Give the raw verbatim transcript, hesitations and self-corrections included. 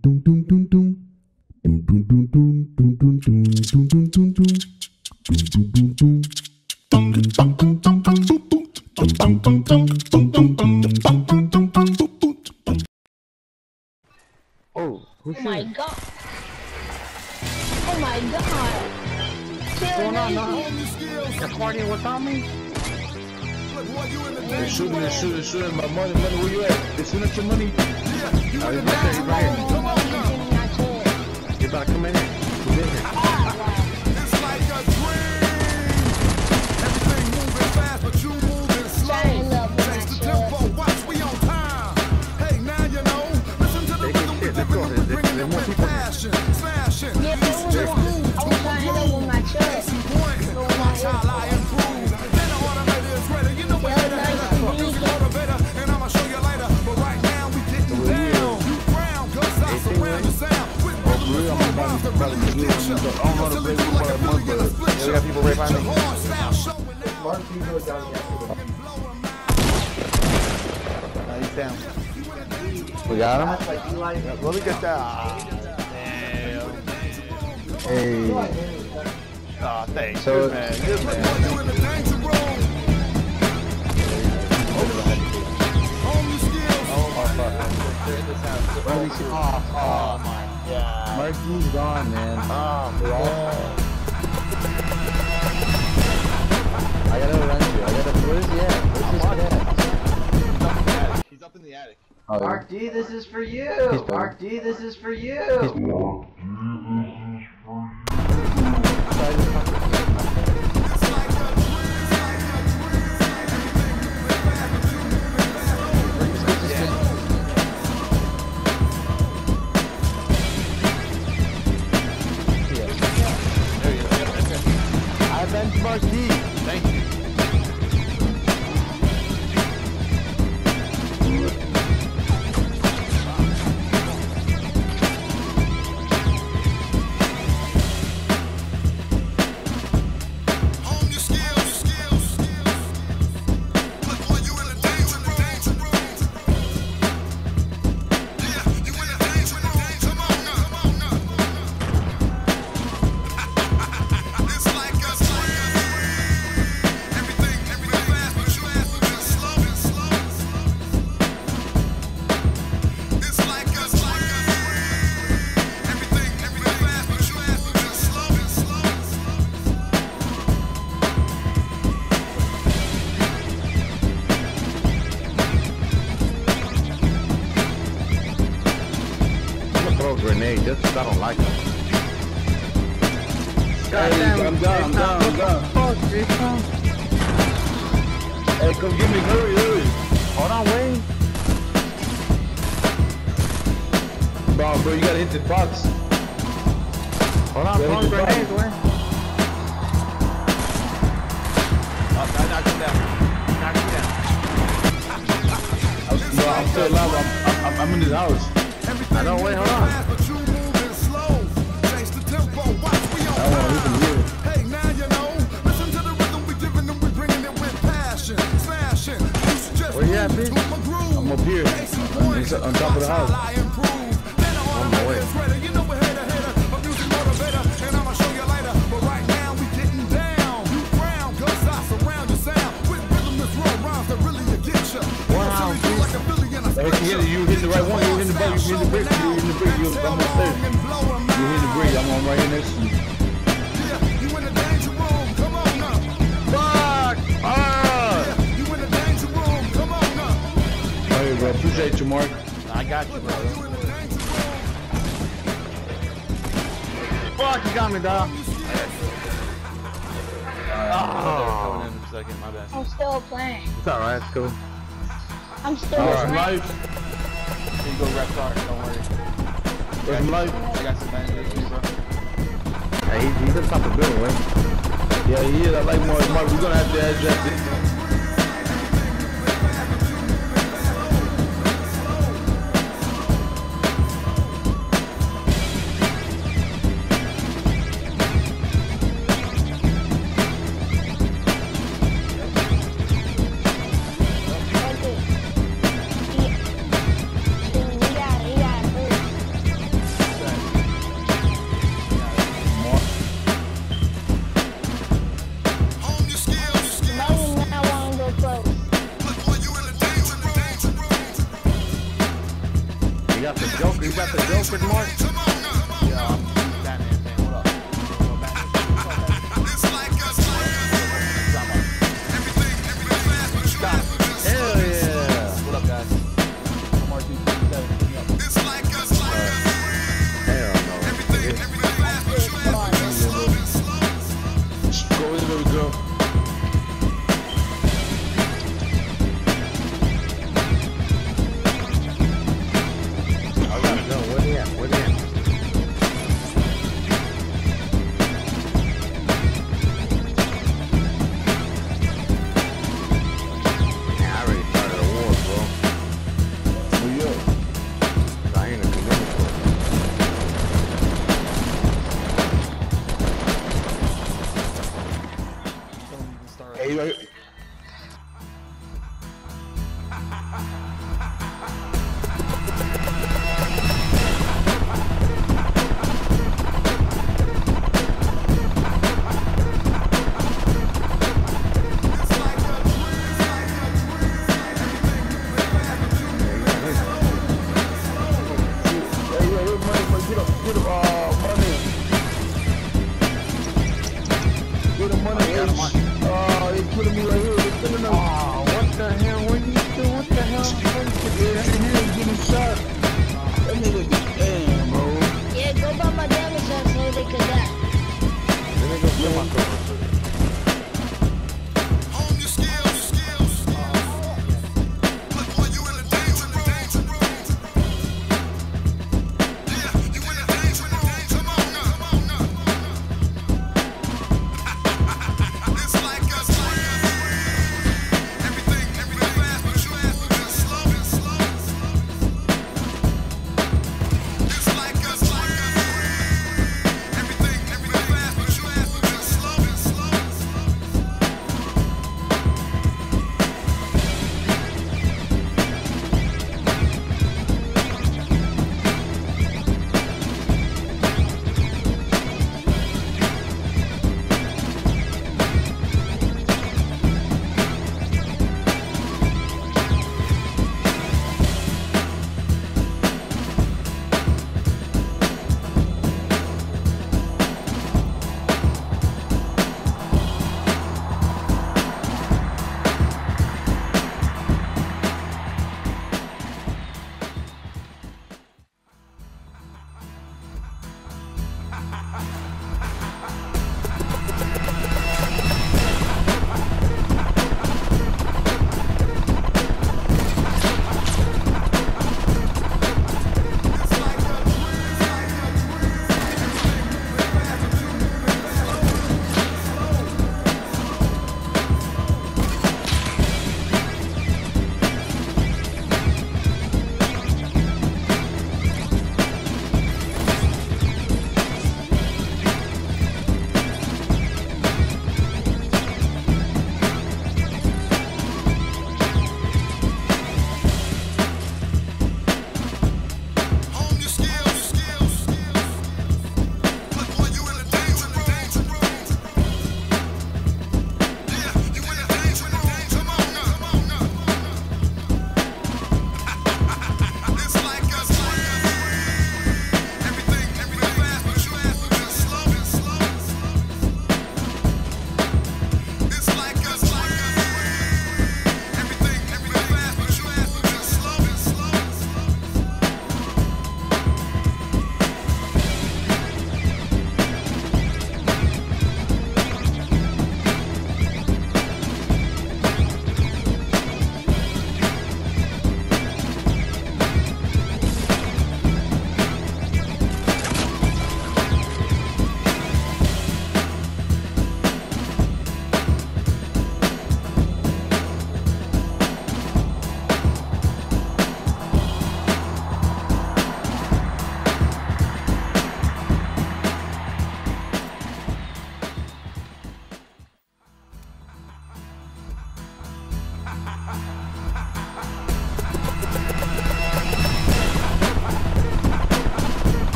Oh, who's Oh my god. Oh my god. What's going on, no? You're partying without me? They're shooting, they're shooting, they're shooting. My money, money, where you at? They're shooting at your money. Oh, he's right there, he's right here. You're about to come in here. He's in here. It's like a dream. Everything moving fast, but you moving slow. Change the tempo, watch, we on time. Hey, now you know. Listen to the rhythm, we the rhythm, we bringing it with passion. Smashing. Yeah, but I was trying to with my chest. Watch how I improve. Then the automator is ready. You know what it is. Use the motivator, and I'ma show you later. But right now, we getting down. You ground, cause I surround the sound. With rhythm and flow, rhymes that really get you. I don't know the big one, but month, but they got people right behind me. Mark, you go down yesterday. Uh, he's down. We got him? Yeah, let me get that. Damn. Hey. Aw, oh, thanks. So, good man. Good man. Oh, oh my god. Marky's gone, man. Oh, yeah. I gotta run you. I gotta. Where's he at? Where's his cat? He's up in the attic. Oh, Mark D, this is for you. Mark D, this is for you. Mark D. Thank you. Grenade just because I don't like them. Hey, I'm done, I'm done, I'm done. Hey, come get me, hurry, hurry. Hold on, Wayne. Bro, bro, you gotta hit the box. Hold on, throwing grenades, Wayne. Oh, I knocked him down. Knocked him down. I'm, no, I'm still alive, I'm, I'm, I'm in his house. I don't wait, hold on. Hey, now you know. Listen to the rhythm we giving them, we bringing it with passion. Smashing. Where you at, bitch? I'm up here. I'm on top of the house. On my way. You know we're header, header, a music motivator, and I'ma show you later. But right now we getting down. You ground, cause I surround your sound. With rhythm that's raw rhymes that really get you. Wow, bitch. You hit the right one, you hit the button, you hit the brick, you hit the brick, you I'm upstairs. You hit the brick, I'm on right here next to you. Yeah, you in the danger room, come on now. Fuck! Ah! Yeah, you in the danger room, come on now. Hey, bro, appreciate you, Mark. I got you, bro. Fuck, you got me, dog. Oh. Coming in a second, my bad. I'm still playing. It's alright, it's cool. I'm still Alright, playing. life. Here you go, rep car, don't worry. Where's some life? I got some bandages for you, bro. Hey, he's, he's on top of the building, right? Yeah, he is. I like Mark. Mark, we're gonna have to address it. You got the Joker. You got the Joker mark.